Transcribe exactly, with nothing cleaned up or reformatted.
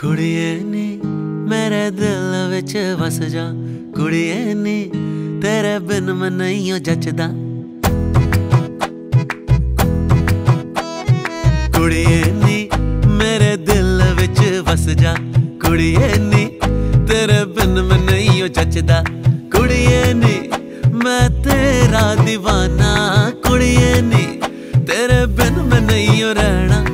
कुड़िए नी मेरे दिल विच वस जा, कुड़िए नी तेरे बिन मैं नहीं जचदा। कुड़िए नी मेरे दिल विच वस जा, कुड़िए नी तेरे बिन मैं नहीं जचदा। कुड़िए नी मैं तेरा दीवाना, कुड़िए नी तेरे बिन मैं नहीं रहना।